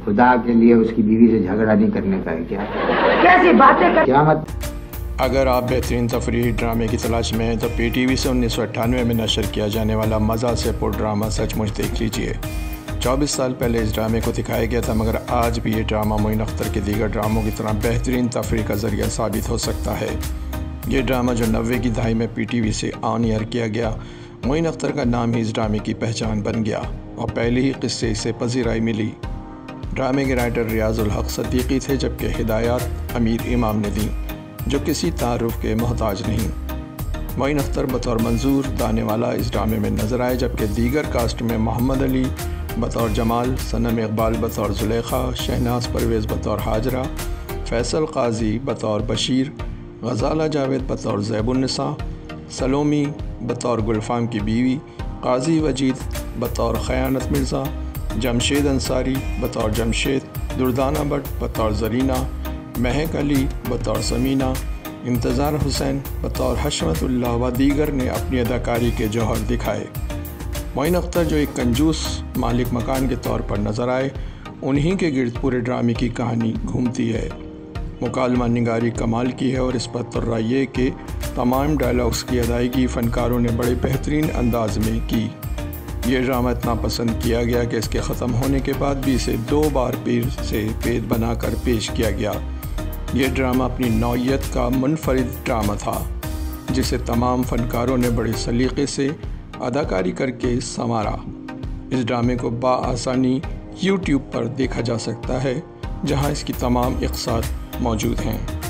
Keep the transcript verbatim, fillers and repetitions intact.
خدا کے لیے اس کی بیوی سے جھگڑا نہیں کرنے کا ہے کیا؟ کیسی باتیں کر کیا مت اگر آپ بہترین تفریحی ڈرامے کی تلاش میں ہیں تو پی ٹی وی سے انیس سو اٹھانوے میں نشر کیا جانے والا مزہ سے پر ڈرامہ سچ مچ دیکھ لیجئے۔ چوبیس سال پہلے اس ڈرامے کو دکھایا گیا تھا، مگر آج بھی یہ ڈرامہ معین اختر کے دیگر ڈراموں کی طرح بہترین تفریح کا ذریعہ ثابت ہو سکتا ہے۔ یہ ڈرامہ جو نوے کی دہائی میں پی ٹی وی سے آن ایئر کیا گیا، معین اختر کا نام ہی اس ڈرامے کی پہچان بن گیا اور پہلے ہی قصے سے پذیرائی ملی۔ ڈرامے کے رائٹر ریاض الحق صدیقی تھے، جبکہ ہدایات امیر امام نے دیں، جو کسی تعارف کے محتاج نہیں۔ معین اختر بطور منظور دانے والا اس ڈرامے میں نظر آئے، جبکہ دیگر کاسٹ میں محمد علی بطور جمال، صنم اقبال بطور زلیخا، شہناز پرویز بطور ہاجرہ، فیصل قاضی بطور بشیر، غزالہ جاوید بطور زیب النساء، سلومی بطور گلفام کی بیوی، قاضی وجید بطور خیانت مرزا، جمشید انصاری بطور جمشید، دردانہ بٹ بطور زرینہ، مہک علی بطور سمینہ، انتظار حسین بطور حشمت اللہ و دیگر نے اپنی اداکاری کے جوہر دکھائے۔ معین اختر جو ایک کنجوس مالک مکان کے طور پر نظر آئے، انہی کے گرد پورے ڈرامے کی کہانی گھومتی ہے۔ مکالمہ نگاری کمال کی ہے اور اس پر ترا یہ کہ تمام ڈائلاگز کی ادائیگی فنکاروں نے بڑے بہترین انداز میں کی۔ یہ ڈرامہ اتنا پسند کیا گیا کہ اس کے ختم ہونے کے بعد بھی اسے دو بار پیر سے پید بنا کر پیش کیا گیا۔ یہ ڈرامہ اپنی نوعیت کا منفرد ڈرامہ تھا، جسے تمام فنکاروں نے بڑے سلیقے سے اداکاری کر کے سنوارا۔ اس ڈرامے کو بآسانی یوٹیوب پر دیکھا جا سکتا ہے، جہاں اس کی تمام اقساط موجود ہیں۔